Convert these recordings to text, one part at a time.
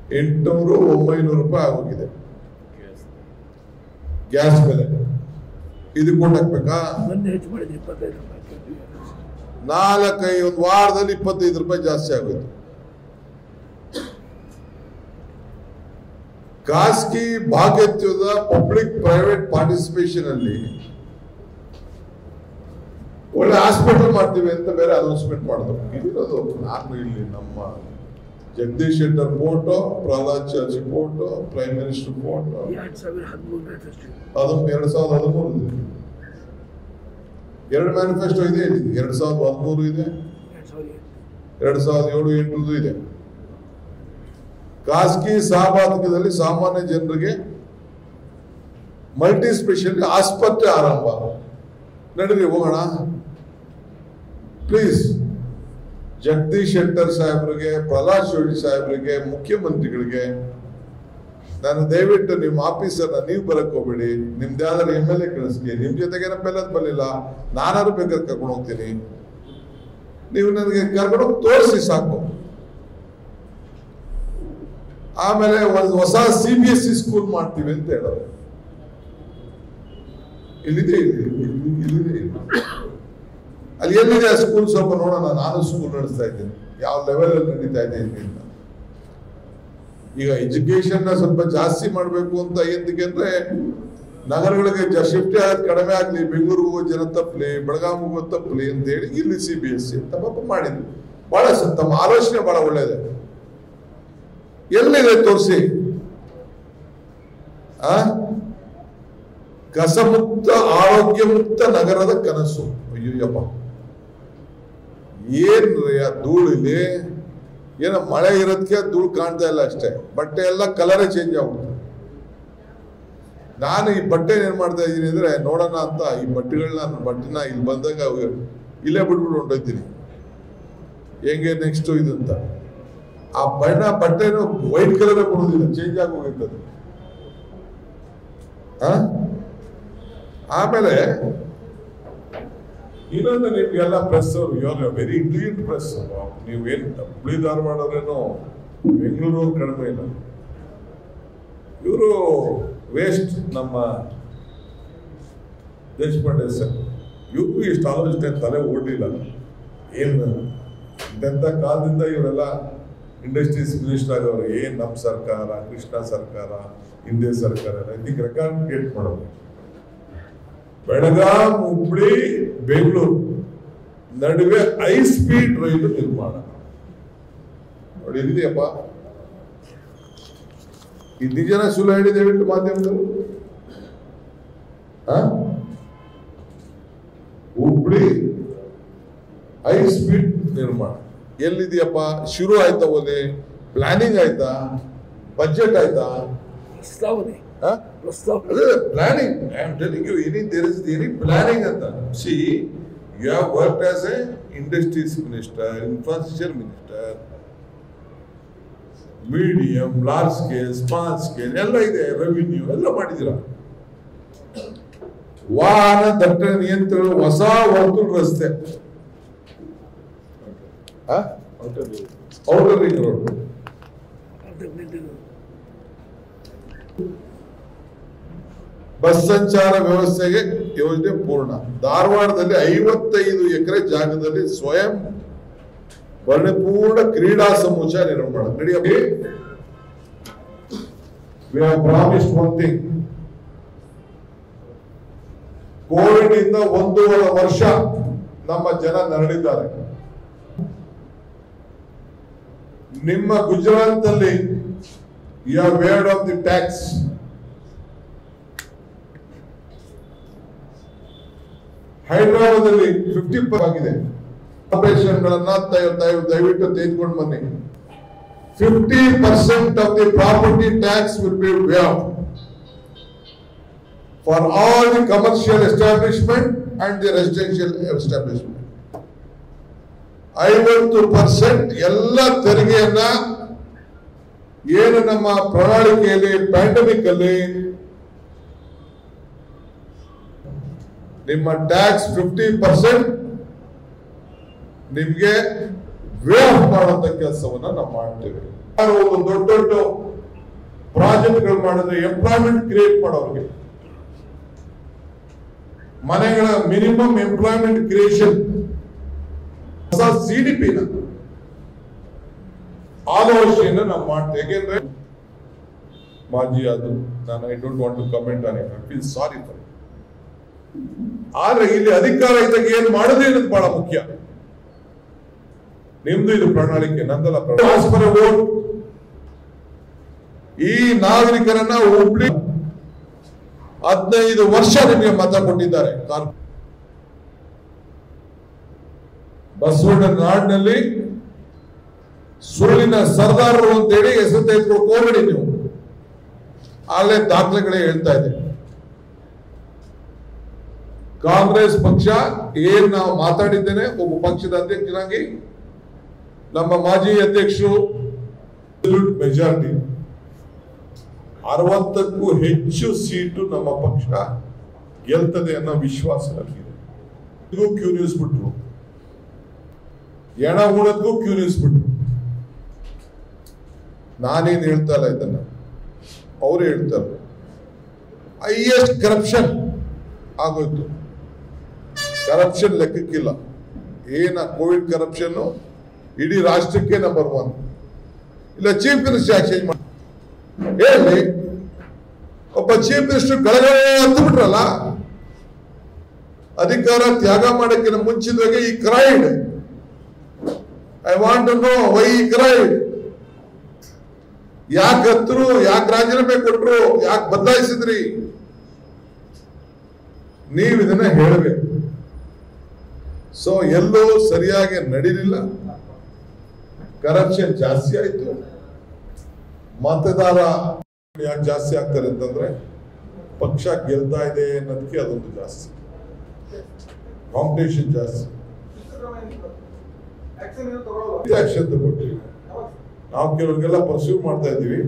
800-900 ರೂಪಾಯಿ ಆಗೋಗಿದೆ ಗ್ಯಾಸ್ ಬೆಲೆ. ಇದು ಕೊಟ್ಟಾಕ್ಬೇಕಾ? 4-5 ವಾರದಲ್ಲಿ 25 ರೂಪಾಯಿ ಜಾಸ್ತಿ ಆಗೋಯ್ತು. ಖಾಸಗಿ ಭಾಗತ್ವದ ಪಬ್ಲಿಕ್ ಪ್ರೈವೇಟ್ ಪಾರ್ಟಿಸಿಪೇಷನ್ ಅಲ್ಲಿ ಒಳ್ಳೆ ಹಾಸ್ಪಿಟಲ್ ಮಾಡ್ತೀವಿ ಅಂತ ಬೇರೆ ಅನೌನ್ಸ್ಮೆಂಟ್ ಮಾಡಿದ್ರು. ಇಲ್ಲಿರೋದು ನಾನು ಇಲ್ಲಿ ನಮ್ಮ ಜಗದೀಶ್ ಶೆಟ್ಟರ್ ಫೋಟೋ, ಪ್ರಹ್ಲಾದ್ ಚರ್ಚಿ ಫೋಟೋ, ಪ್ರೈಮ್ ಮಿನಿಸ್ಟರ್ ಫೋಟೋ, ಅದು 2013 ಇದೆ. 2 ಮ್ಯಾನಿಫೆಸ್ಟೋ ಇದೆ, 2013 ಇದೆ, 2007-8 ಇದೆ. ಖಾಸಗಿ ಸಹಭಾಗಿತ್ವದಲ್ಲಿ ಸಾಮಾನ್ಯ ಜನರಿಗೆ ಮಲ್ಟಿ ಸ್ಪೆಷಾಲಿಟಿ ಆಸ್ಪತ್ರೆ ಆರಂಭ. ನಡೀರಿ ಹೋಗೋಣ ಪ್ಲೀಸ್. ಜಗದೀಶ್ ಶೆಟ್ಟರ್ ಸಾಹೇಬ್ರಿಗೆ, ಪ್ರಹ್ಲಾದ್ ಜೋಶಿ ಸಾಹೇಬ್ರಿಗೆ, ಮುಖ್ಯಮಂತ್ರಿಗಳಿಗೆ ನಾನು ದಯವಿಟ್ಟು ನಿಮ್ಮ ಆಫೀಸರ್ನ ನೀವು ಬರಕ್ ಹೋಗ್ಬೇಡಿ, ನಿಮ್ದು ಯಾವ್ದಾರು MLA ಕಳಿಸ್ಲಿ. ನಿಮ್ ಜೊತೆಗೆ ನಮ್ಮೆಲ್ಲದ್ ಬರಲಿಲ್ಲ, ನಾನಾದ್ರು ಬೇಕಾದ್ರೆ ಕರ್ಕೊಂಡು ಹೋಗ್ತೀನಿ, ನೀವು ನನಗೆ ಕರ್ಕೊಂಡು ಹೋಗಿ ತೋರಿಸಿ ಸಾಕು. ಆಮೇಲೆ ಒಂದು ಹೊಸ CBSE ಸ್ಕೂಲ್ ಮಾಡ್ತೀವಿ ಅಂತ ಹೇಳೋದು. ಇಲ್ಲಿದೆ ಅಲ್ಲಿ ಎಲ್ಲಿದೆ ಸ್ಕೂಲ್? ಸ್ವಲ್ಪ ನೋಡೋಣ. ನಾನು ಸ್ಕೂಲ್ ನಡೆಸ್ತಾ ಇದ್ದೀನಿ, ಯಾವ ಲೆವೆಲ್ ಅಲ್ಲಿ ನಡೀತಾ ಇದೆ ಅಂತ. ಈಗ ಎಜುಕೇಶನ್ ಸ್ವಲ್ಪ ಜಾಸ್ತಿ ಮಾಡಬೇಕು ಅಂತ ಎಂದಕ್ಕೆ ಅಂದ್ರೆ ನಗರಗಳಿಗೆ ಶಿಫ್ಟ್ ಆಗೋದು ಕಡಿಮೆ ಆಗ್ಲಿ, ಬೆಂಗಳೂರಿಗೆ ಹೋಗೋ ಜನ ತಪ್ಪಲಿ, ಬೆಳಗಾವಿಗೆ ಹೋಗೋ ತಪ್ಪಲಿ ಅಂತ ಹೇಳಿ ಇಲ್ಲಿ CBSE ಅಂತ ಪಾಪ ಮಾಡಿದ್ರು. ಬಹಳ ತಮ್ಮ ಆಲೋಚನೆ ಬಹಳ ಒಳ್ಳೇದೆ. ಎಲ್ಲಿದೆ ತೋರಿಸಿ. ಕಸಮುಕ್ತ ಆರೋಗ್ಯ ಮುಕ್ತ ನಗರದ ಕನಸು. ಅಯ್ಯಪ್ಪ ಏನ್ರಿ ಆ ಧೂಳಿಲಿ, ಏನೋ ಮಳೆ ಇರೋದಕ್ಕೆ ಧೂಳು ಕಾಣ್ತಾ ಇಲ್ಲ ಅಷ್ಟೇ, ಬಟ್ಟೆ ಎಲ್ಲ ಕಲರೇ ಚೇಂಜ್ ಆಗ್ಬಿಡುತ್ತೆ. ನಾನು ಈ ಬಟ್ಟೆ ಏನ್ ಮಾಡ್ತಾ ಇದ್ದೀನಿ ಅಂದ್ರೆ ನೋಡೋಣ ಅಂತ ಈ ಬಟ್ಟೆನ ಇಲ್ಲಿ ಬಂದಾಗ ಇಲ್ಲೇ ಬಿಟ್ಬಿಟ್ಟು ಹೊಂಟೋಯ್ತೀನಿ, ಹೆಂಗೆ ನೆಕ್ಸ್ಟ್ ಇದಂತ. ಆ ಬಟ್ಟೆನು ವೈಟ್ ಕಲರ್ ಕೊಡೋದಿಲ್ಲ, ಚೇಂಜ್ ಆಗಿ ಹೋಗಿರ್ತದೆ. ಆಮೇಲೆ ಇನ್ನೊಂದು, ನಿಮ್ಗೆಲ್ಲ ಪ್ರೆಸ್ ಅವರು ವೆರಿ ಇಂಟೆಲಿಜೆಂಟ್ ಪ್ರೆಸ್. ನೀವೇನು ಹುಬ್ಳಿ ಧಾರವಾಡವ್ರೇನೋ ಬೆಂಗಳೂರು ಕಡಿಮೆ ಇಲ್ಲ. ಇವರು ವೇಸ್ಟ್ ನಮ್ಮ ದೇಶಪಾಂಡೆ ಸರ್, ಇವ್ರಿಗೂ ಇಷ್ಟು ಆಲೋಚನೆ ತಲೆ ಓಡಲಿಲ್ಲ. ಏನು ಇಂಥ ಕಾಲದಿಂದ ಇವರೆಲ್ಲ ಇಂಡಸ್ಟ್ರೀಸ್ ಮಿನಿಸ್ಟರ್ ಆಗವ್ರು. ಏನ್ ನಮ್ಮ ಸರ್ಕಾರ, ಕೃಷ್ಣ ಸರ್ಕಾರ, ಹಿಂದೆ ಸರ್ಕಾರ, ಐ ಥಿಂಕ್ ರೆಕಾರ್ಡ್ ಕ್ರಿಯೇಟ್ ಮಾಡೋದು. ಬೆಳಗಾಂ, ಹುಬ್ಳಿ, ಬೆಂಗಳೂರು ನಡುವೆ 5 ಸ್ಪೀಡ್ ರೈಲು ನಿರ್ಮಾಣ ನೋಡಿ. ಇದೆಯಪ್ಪ, ಇದ್ದು ಜನ ಸುಳ್ಳು ಹೇಳಿದ್ದೇವೆ ಮಾಧ್ಯಮದವರು. ಹುಬ್ಳಿ 5 ಸ್ಪೀಡ್ ನಿರ್ಮಾಣ ಎಲ್ಲಿದೆಯಪ್ಪ? ಶುರು ಆಯ್ತಾ? ಓದಿ ಪ್ಲಾನಿಂಗ್ ಆಯ್ತಾ? ಬಜೆಟ್ ಆಯ್ತಾ? Planning. I am telling you, there is any planning ಅಂತ. See, you have worked as a industries minister, infrastructure minister, medium, large scale, small scale ಎಲ್ಲ ಇದೆ, ರೆವಿನ್ಯೂ ಎಲ್ಲ ಮಾಡಿದಿರ. ವಾಹನ ದಟ್ಟಣೆ ನಿಯಂತ್ರಣ, ಹೊಸ ವರ್ತುಲ ರಸ್ತೆ, ಔಟರ್ ರಿಂಗ್ ರೋಡ್, ಬಸ್ ಸಂಚಾರ ವ್ಯವಸ್ಥೆಗೆ ಯೋಜನೆ ಪೂರ್ಣ. ಧಾರವಾಡದಲ್ಲಿ 55 ಎಕರೆ ಜಾಗದಲ್ಲಿ ಸ್ವಯಂ ಪರಿಪೂರ್ಣ ಕ್ರೀಡಾ ಸಮುಚ್ಚಯ ನಿರ್ಮಾಣ ನಡೆಯಬೇಕು. We have promised one thing. Covid ಇಂದ 1.5 ವರ್ಷ ನಮ್ಮ ಜನ ನರಳಿದ್ದಾರೆ. ನಿಮ್ಮ ಗುಜರಾತ್ ಅಲ್ಲಿ you have waived off the tax. ಹೈದರಾಬಾದಲ್ಲಿ 50% ಆಗಿದೆ. ಆಪರೇಷನ್ ಗಳನ್ನ ದಯವಿಟ್ಟು ತೆಗೆದುಕೊಂಡು ಬನ್ನಿ. 50% of the property tax will be waived for all the commercial establishment and the residential establishment. 50% ಎಲ್ಲ ತೆರಿಗೆಯನ್ನ ಏನು ನಮ್ಮ ಪ್ರಣಾಳಿಕೆಯಲ್ಲಿ ಪ್ಯಾಂಡಮಿಕ್ ಅಲ್ಲಿ ನಿಮ್ಮ ಟ್ಯಾಕ್ಸ್ 50% ನಿಮ್ಗೆ ವೇ ಆಫ್ ಮಾಡುವಂತ ಕೆಲಸವನ್ನ ನಾವು ಮಾಡ್ತೇವೆ. ಒಂದು ದೊಡ್ಡ ದೊಡ್ಡ ಪ್ರಾಜೆಕ್ಟ್ಗಳು ಮಾಡಿದ್ರೆ ಎಂಪ್ಲಾಯ್ಮೆಂಟ್ ಕ್ರಿಯೇಟ್ ಮಾಡೋರಿಗೆ ಮನೆಗಳ ಮಿನಿಮಮ್ ಎಂಪ್ಲಾಯ್ಮೆಂಟ್ ಕ್ರಿಯೇಷನ್ ಹೊಸ CDP ಆಲೋಚನೆಯನ್ನು ನಾವು ಮಾಡ್ತೇವೆ. ಯಾಕೆಂದ್ರೆ ಮಾಜಿ ಅದು ನಾನು I don't want to comment on it, I feel sorry for it. ಆದ್ರೆ ಇಲ್ಲಿ ಅಧಿಕಾರ ಇದ್ದಾಗ ಏನು ಮಾಡೋದು ಅನ್ನೋದು ಬಹಳ ಮುಖ್ಯ. ನಿಮ್ದು ಇದು ಪ್ರಣಾಳಿಕೆ, ನಂದಲ್ಲ ಪ್ರಣಾಳಿಕೆ. ಈ ನಾಗರಿಕರನ್ನ ಹುಬ್ಳಿ 15 ವರ್ಷ ನಿಮಗೆ ಮತ ಕೊಟ್ಟಿದ್ದಾರೆ. ಬಸವಣ್ಣ ನಾಡಿನಲ್ಲಿ ಸುಳ್ಳಿನ ಸರ್ದಾರರು ಅಂತೇಳಿ ಹೆಸರು ತೆಗೆದುಕೊಂಡು ಹೋಗಬೇಡಿ ನೀವು. ಅಲ್ಲೇ ದಾಖಲೆಗಳೇ ಹೇಳ್ತಾ ಇದೆ. ಕಾಂಗ್ರೆಸ್ ಪಕ್ಷ ಏನ್ ನಾವು ಮಾತಾಡಿದ್ದೇನೆ, ಒಬ್ಬ ಪಕ್ಷದ ಅಧ್ಯಕ್ಷರಾಗಿ ನಮ್ಮ ಮಾಜಿ ಅಧ್ಯಕ್ಷರು ಮೆಜಾರಿಟಿ 60ಕ್ಕೂ ಹೆಚ್ಚು ಸೀಟು ನಮ್ಮ ಪಕ್ಷ ಗೆಲ್ತದೆ ಅನ್ನೋ ವಿಶ್ವಾಸ ನನಗಿದೆ. ಇದಕ್ಕೂ ಕ್ಯೂ ನಿಲ್ಲಿಸ್ಬಿಟ್ರು, ಎಣ ಉಣದ್ಗೂ ಕ್ಯೂ ನಿಲ್ಲಿಸ್ಬಿಟ್ರು. ನಾನೇನು ಹೇಳ್ತಾ ಇಲ್ಲ ಇದನ್ನ, ಅವ್ರು ಹೇಳ್ತಾರೆ. ಹೈಯೆಸ್ಟ್ ಕರಪ್ಷನ್ ಆಗೋಯ್ತು. ಕರಪ್ಷನ್ ಲೆಕ್ಕಕ್ಕಿಲ್ಲ. ಏನ ಕೋವಿಡ್ ಕರಪ್ಷನ್ ಇಡೀ ರಾಷ್ಟ್ರಕ್ಕೆ ನಂಬರ್ 1. ಇಲ್ಲ ಚೀಫ್ ಮಿನಿಸ್ಟರ್ ಎಕ್ಸ್ಚೇಂಜ್ ಮಾಡಿ ಹೇಳಿ. ಒಬ್ಬ ಚೀಫ್ ಮಿನಿಸ್ಟರ್ ಕೆಳಗಡೆ ಹತ್ತು ಬಿಟ್ರಲ್ಲ, ಅಧಿಕಾರ ತ್ಯಾಗ ಮಾಡಕ್ಕಿಂತ ಮುಂಚಿತವಾಗಿ ಈ cried, I want to know why ಈ ಕ್ರೈಡ್, ಯಾಕೆ ಹತ್ತರು, ಯಾಕೆ ರಾಜೀನಾಮೆ ಕೊಟ್ರು, ಯಾಕೆ ಬದಲಾಯಿಸಿದ್ರಿ, ನೀವು ಇದನ್ನ ಹೇಳಬೇಕು. ಸೊ ಎಲ್ಲೋ ಸರಿಯಾಗಿ ನಡೀಲಿಲ್ಲ, ಕರಪ್ಷನ್ ಜಾಸ್ತಿ ಆಯ್ತು. ಮತದಾರ ಯಾಕೆ ಜಾಸ್ತಿ ಆಗ್ತಾರೆ ಅಂತಂದ್ರೆ ಪಕ್ಷ ಗೆಲ್ತಾ ಇದೆ ಅನ್ನೋದಕ್ಕೆ ಅದೊಂದು ಜಾಸ್ತಿ, ಕಾಂಪಿಟೇಷನ್ ಜಾಸ್ತಿ. ಆಕ್ಷನ್ ತಗೊಳ್ತೀವಿ ನಾವು, ಕೆಲವ್ರಿಗೆಲ್ಲ ಪರ್ಸ್ಯೂ ಮಾಡ್ತಾ ಇದ್ದೀವಿ.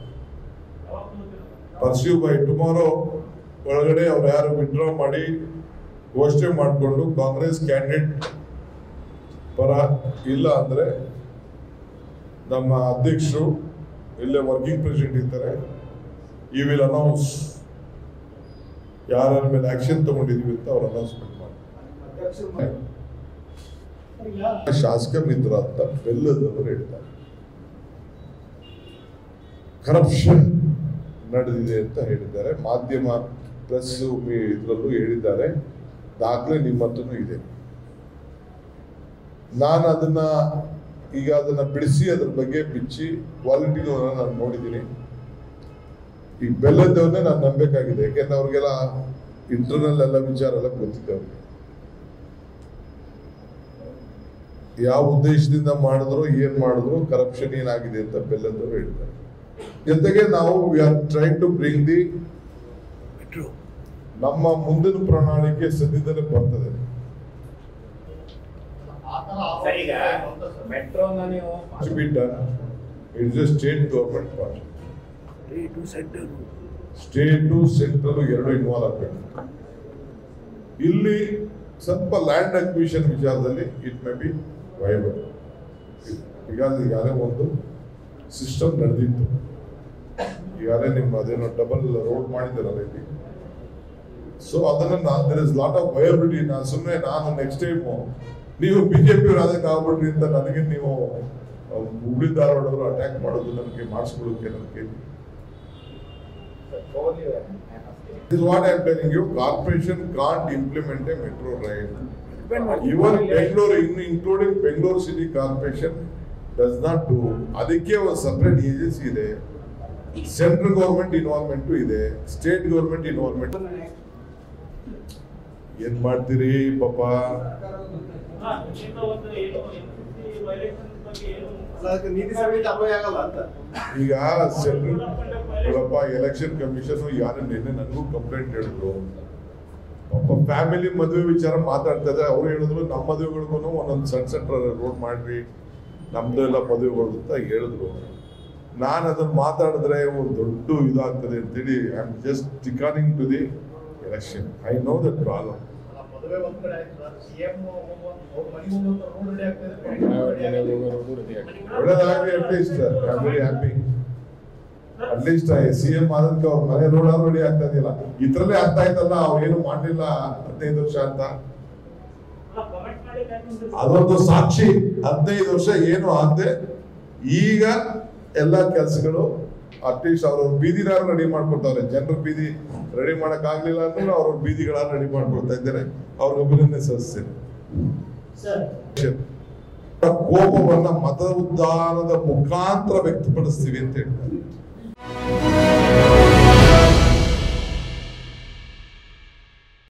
ಪರ್ಸ್ಯೂ ಬೈ ಟುಮಾರೋ ಒಳಗಡೆ ಅವ್ರು ಯಾರು ವಿಡ್ರಾ ಮಾಡಿ ಘೋಷಣೆ ಮಾಡಿಕೊಂಡು ಕಾಂಗ್ರೆಸ್ ಕ್ಯಾಂಡಿಡೇಟ್ ಪರ ಇಲ್ಲ ಅಂದ್ರೆ ನಮ್ಮ ಅಧ್ಯಕ್ಷರು ಇಲ್ಲೇ ವರ್ಕಿಂಗ್ ಪ್ರೆಸಿಡೆಂಟ್ ಇರ್ತಾರೆ, ಈ ವಿಲ್ ಅನೌನ್ಸ್ ಯಾರ ಮೇಲೆ ಆಕ್ಷನ್ ತಗೊಂಡಿದೀವಿ ಅಂತ ಅವ್ರು ಅನೌನ್ಸ್ಮೆಂಟ್ ಮಾಡಿ. ಶಾಸಕ ಮಿತ್ರ ಅಂತ ಬೆಲ್ಲದವರು ಹೇಳ್ತಾರೆ, ಕರಪ್ಷನ್ ನಡೆದಿದೆ ಅಂತ ಹೇಳಿದ್ದಾರೆ. ಮಾಧ್ಯಮ ಪ್ರೆಸ್ ಇದರಲ್ಲೂ ಹೇಳಿದ್ದಾರೆ, ದಾಖಲೆ ನಿಮ್ಮ ಹತ್ರನೂ ಇದೆ. ನಾನು ಅದನ್ನ ಬಿಡಿಸಿ ಅದ್ರ ಬಗ್ಗೆ ಬಿಚ್ಚಿ ಕ್ವಾಲಿಟಿನೂ ನಾನು ನೋಡಿದ್ದೀನಿ. ಈ ಬೆಲ್ಲದವನ್ನೇ ನಾನು ನಂಬೇಕಾಗಿದೆ, ಯಾಕೆಂದ್ರೆ ಅವ್ರಿಗೆಲ್ಲ ಇಂಟರ್ನಲ್ ಎಲ್ಲ ವಿಚಾರ ಎಲ್ಲ ಗೊತ್ತಿದೆ. ಅವ್ರಿಗೆ ಯಾವ ಉದ್ದೇಶದಿಂದ ಮಾಡಿದ್ರು, ಏನ್ ಮಾಡಿದ್ರು, ಕರಪ್ಷನ್ ಏನಾಗಿದೆ ಅಂತ ಬೆಲ್ಲದವರು ಹೇಳ್ತಾರೆ. ಜೊತೆಗೆ ನಾವು we are trying to bring the ನಮ್ಮ ಮುಂದಿನ ಪ್ರಣಾಳಿಕೆ ಸದ್ಯದಲ್ಲೇ ಬರ್ತದೆ. It's a state government project. State central ಎರಡು ಇನ್ವಾಲ್ವ್ ಆಗಬೇಕು. ಇಲ್ಲಿ ಸ್ವಲ್ಪ ಲ್ಯಾಂಡ್ ಅಕ್ವಿಷನ್ ವಿಚಾರದಲ್ಲಿ ಇಟ್ ಮೇ ಬಿ ವೈಬಲ್. ಈಗಾಗಲೇ ಒಂದು ಸಿಸ್ಟಮ್ ನಡೆದಿತ್ತು. ಈಗಾಗಲೇ ನಿಮ್ಮ ಅದೇನೋ ಡಬಲ್ ರೋಡ್ ಮಾಡಿದಾರಲ್ಲ ಇಲ್ಲಿ. ಸೊ ಅದನ್ನ there is lot of viability. ನಾನು ನೆಕ್ಸ್ಟ್ ಟೈಮ್ ನೀವು ಬಿಜೆಪಿ ಆದಂಗೆ ಆಗ್ಬಿಟ್ರಿ ಅಂತ ನನಗೆ ನೀವು ಹುಬ್ಳಿ ಧಾರವಾಡವರು ಅಟ್ಯಾಕ್ ಮಾಡೋದು ನನಗೆ ಮಾಡಿಸ್ಕೊಳ್ಳೋಕೆ ನನಗೆ is what I am telling you. Corporation can't implement a metro rail. Even Bangalore, including Bangalore City Corporation, does not do. ಅದಕ್ಕೆ ಒಂದು ಸಪರೇಟ್ ಏಜೆನ್ಸಿ ಇದೆ. ಸೆಂಟ್ರಲ್ ಗವರ್ಮೆಂಟ್ ಇನ್ವಾಲ್ವ್ಮೆಂಟ್ ಇದೆ, ಸ್ಟೇಟ್ ಗವರ್ಮೆಂಟ್ ಇನ್ವಾಲ್ವ್ಮೆಂಟ್. ಏನ್ ಮಾಡ್ತೀರಿ ಪಾಪ? ಈಗ ಎಲೆಕ್ಷನ್ ಕಮಿಷನ್ ಯಾರು ನಿನ್ನೆ ನನಗೂ ಕಂಪ್ಲೇಂಟ್ ಹೇಳಿದ್ರು. ಪಾಪ ಫ್ಯಾಮಿಲಿ ಮದುವೆ ವಿಚಾರ ಮಾತಾಡ್ತಾ ಇದ್ದಾರೆ. ಅವ್ರು ಹೇಳಿದ್ರು ನಮ್ಮ ಮದುವೆಗಳಿಗೂ ಒಂದೊಂದು ಸಣ್ಣ ರೋಡ್ ಮಾಡ್ರಿ, ನಮ್ದು ಎಲ್ಲ ಮದುವೆಗಳು ಅಂತ ಹೇಳಿದ್ರು. ನಾನು ಅದನ್ನ ಮಾತಾಡಿದ್ರೆ ಒಂದು ದೊಡ್ಡ ಇದಾಗ್ತದೆ ಅಂತೇಳಿ I am just ticking to the election. I know that problem. ಮದುವೆ ಒಂದ್ ಕಡೆ ಆಯ್ತು ಸರ್, ಸಿಎಂ ಅವ್ರ ಮನೆಗೆ ಹೋಗುವಂತ ರೋಡ್ ರೆಡಿ ಆಗ್ತದೆ. ಒಳ್ಳೇದಾಗ್ಲಿ, at least I am very happy. At least CM ಆದಕ್ಕೆ ಅವ್ರ ಮನೆ ರೋಡ್ ರೆಡಿ ಆಗ್ತಾ ಇದೆಯಲ್ಲ, ಇದ್ರಲ್ಲೇ ಅರ್ಥ ಆಯ್ತಲ್ಲ ಅವ್ರು ಏನು ಮಾಡ್ಲಿಲ್ಲ 15 ವರ್ಷ ಅಂತ. ಅದೊಂದು ಸಾಕ್ಷಿ. 15 ವರ್ಷ ಏನು ಆಗದೆ ಈಗ ಎಲ್ಲ ಕೆಲಸಗಳು ಅಟ್ಲೀಸ್ಟ್ ಅವ್ರ ಬೀದಿನಾರು ರೆಡಿ ಮಾಡ್ಕೊಡ್ತಾವ್ರೆ. ಜನರ ಬೀದಿ ರೆಡಿ ಮಾಡಕ್ ಆಗ್ಲಿಲ್ಲ ಅಂದ್ರೆ ಅವ್ರ ಬೀದಿಗಳನ್ನ ರೆಡಿ ಮಾಡ್ಕೊಡ್ತಾ ಇದ್ದಾರೆ. ಅವ್ರಿಗೆ ಅಭಿನಂದನೆ ಸಲ್ಲಿಸ್ತೇನೆ. ಕೋಪವನ್ನ ಮತ ಉದ್ಧಾರದ ಮುಖಾಂತರ ವ್ಯಕ್ತಪಡಿಸ್ತೀವಿ ಅಂತ ಹೇಳ್ತಾರೆ.